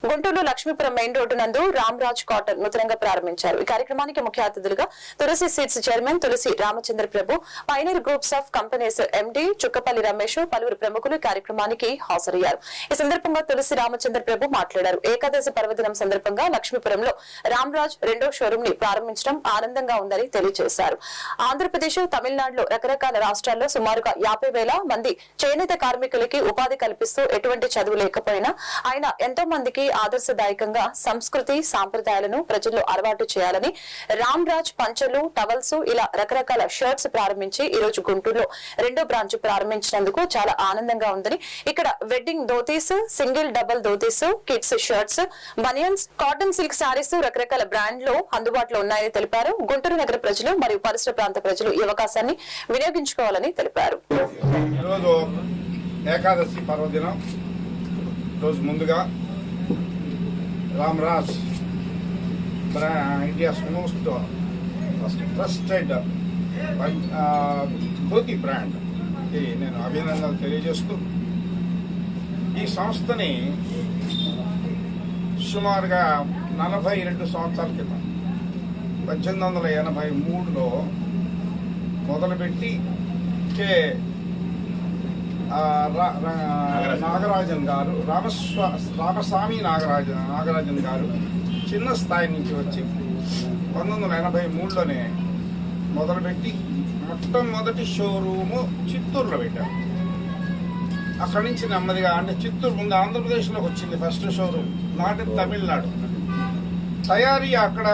Guntur Lakshmipuram main road నందు Ramraj cotton నూతనంగా ప్రారంభించారు. ఈ కార్యక్రమానికి ముఖ్య అతిథులుగా Tulasi seeds chairman Tulasi Ramachandra Prabhu, pioneer groups of companies MD Chukkapalli Ramesh, పలువురు ప్రముఖులు కార్యక్రమానికి హాజరయ్యారు. ఈ సందర్భంగా తులసి రామచంద్ర ప్రభు మాట్లాడారు. ఏకాదశి పర్వదినం సందర్భంగా లక్ష్మీపురంలో రామ్రాజ్ రెండో షోరూమ్ ని ప్రారంభించడం ఆనందంగా ఉందని తెలియజేశారు. ఆంధ్రప్రదేశ్, తమిళనాడులో రకరకాల రాష్ట్రాల్లో సుమారుగా 50,000 మంది చేనేత కార్మికులకి ఉపాధి కల్పిస్తూ ఎటువంటి చదువు లేకపోయినా ఆయన ఎంతో మందికి ఆదర్శదాయకంగా సంస్కృతి సాంప్రదాయాలను ప్రజల్లో అలవాటు చేయాలని రామ్రాజ్ పంచలు, టవల్స్ ఇలా రకరకాల షర్ట్స్ ప్రారంభించి ఈ రోజు గుంటూరులో రెండో బ్రాంచ్ ప్రారంభించినందుకు చాలా ఆనందంగా ఉందని, ఇక్కడ wedding dhotis, single double dhotis, kids shirts, banians, cotton silk saris రకరకాల బ్రాండ్లు అందుబాటులో ఉన్నాయని తెలిపారు. గుంటూరు నగర ప్రజలు మరియు పరిసర ప్రాంత ప్రజలు ఈ అవకాశాన్ని వినియోగించుకోవాలని తెలిపారు. ఏకాదశి పర్వదినం రోజు ముందుగా Ramraj India's most trusted dhoti brand నేను అభినందనలు తెలియజేస్తూ ఈ సంస్థని సుమారుగా 42 సంవత్సరాల క్రితం 1883లో మొదలుపెట్టి నాగరాజన్ గారు రామస్వామి నాగరాజన్ గారు చిన్న స్థాయి నుంచి వచ్చి 1983లోనే మొదలుపెట్టి మొట్టమొదటి షోరూము చిత్తూరులో పెట్టారు. అక్కడి నుంచి నెమ్మదిగా అంటే చిత్తూరు ముందు ఆంధ్రప్రదేశ్లోకి వచ్చింది first showroom, not in Tamil Nadu. తయారీ అక్కడ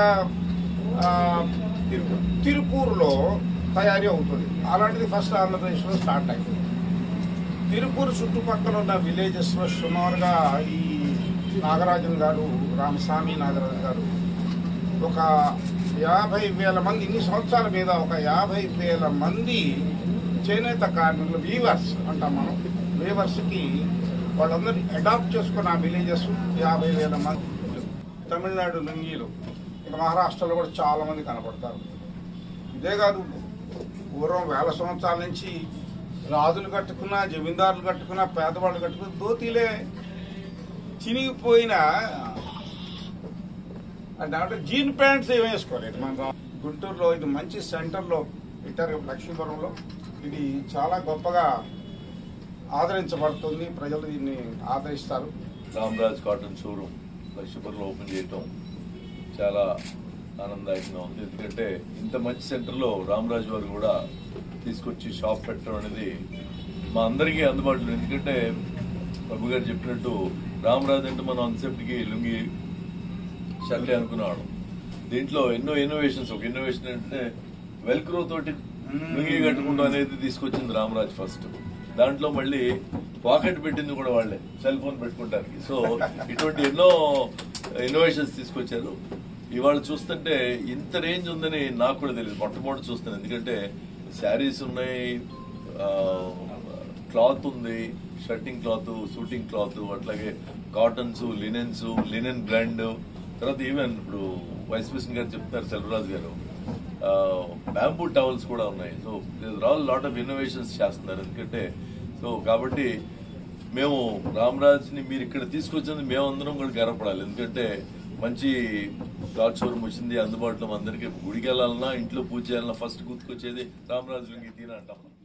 తిరుపూర్లో తయారీ అవుతుంది. అలాంటిది ఫస్ట్ ఆంధ్రప్రదేశ్లో స్టార్ట్ అయింది. తిరుపూరు చుట్టుపక్కల ఉన్న విలేజెస్లో సుమారుగా ఈ నాగరాజన్ గారు, రామస్వామి నాగరాజన్ గారు ఒక 50,000 మంది, ఇన్ని సంవత్సరాల మీద ఒక 50,000 మంది చేనేత కార్మికులు, వీవర్స్ అంటాం మనం, వీవర్స్కి వాళ్ళందరూ అడాప్ట్ చేసుకున్న ఆ విలేజెస్ 50,000 మంది. తమిళనాడు లుంగీలు, ఇక మహారాష్ట్రలో కూడా చాలా మంది కనపడతారు. ఇదే కాదు, పూర్వం 1000 సంవత్సరాల నుంచి రాజులు కట్టుకున్నా, జమీందారులు కట్టుకున్నా, పేదవాళ్ళు కట్టుకున్నా ధోతీలే. చినిగిపోయిన అంటే జీన్ ప్యాంట్స్ ఏమి వేసుకోలేదు. మన గుంటూరులో ఇది మంచి సెంటర్లో పెట్టారు, లక్ష్మీపురంలో. ఇది చాలా గొప్పగా ఆదరించబడుతుంది, ప్రజలు దీన్ని ఆదరిస్తారు. రామ్రాజ్ కాటన్ షోరూమ్ లక్ష్మీపురంలో ఓపెన్ చేయటం చాలా ఆనందదాయకంగా ఉంది. ఎందుకంటే ఇంత మంచి సెంటర్లో రామ్రాజ్ వారు కూడా తీసుకొచ్చి షాప్ పెట్టడం అనేది మా అందరికీ అందుబాటులో. ఎందుకంటే ప్రభు గారు చెప్పినట్టు రామ్రాజ్ అంటే మనం అంతసేపటికి లుంగి షర్టే అనుకున్నాడు. దీంట్లో ఎన్నో ఇన్నోవేషన్స్. ఒక ఇన్నోవేషన్ అంటే వెల్క్రో తోటి లుంగి కట్టుకుంటూ అనేది తీసుకొచ్చింది రామ్రాజ్ ఫస్ట్. దాంట్లో మళ్ళీ పాకెట్ పెట్టింది కూడా వాళ్ళే, సెల్ ఫోన్ పెట్టుకుంటానికి. సో ఇటువంటి ఎన్నో ఇన్నోవేషన్స్ తీసుకొచ్చారు. ఇవాళ చూస్తుంటే ఇంత రేంజ్ ఉందని నాకు కూడా తెలియదు మొట్టమొదటి చూస్తాను. ఎందుకంటే శారీస్ ఉన్నాయి, క్లాత్ ఉంది, షర్టింగ్ క్లాత్, షూటింగ్ క్లాత్, అట్లాగే కాటన్స్, లినెన్ బ్రాండ్, తర్వాత ఈవెన్ ఇప్పుడు వైస్ ప్రెసిడెంట్ గారు చెప్తున్నారు సెల్వరాజ్ గారు, బ్యాంబూ టవల్స్ కూడా ఉన్నాయి. So all lot of innovations చేస్తున్నారు. ఎందుకంటే సో కాబట్టి మేము రామ్రాజ్ని మీరు ఇక్కడ తీసుకొచ్చింది మేమందరం కూడా గర్వపడాలి. ఎందుకంటే మంచి క్లాత్ షోరూమ్ వచ్చింది అందుబాటులో. అందరికీ గుడికి వెళ్ళాలన్నా, ఇంట్లో పూజ చేయాలన్నా ఫస్ట్ గుర్తుకొచ్చేది రామ్రాజ్ లుంగి తీరా అంటాం.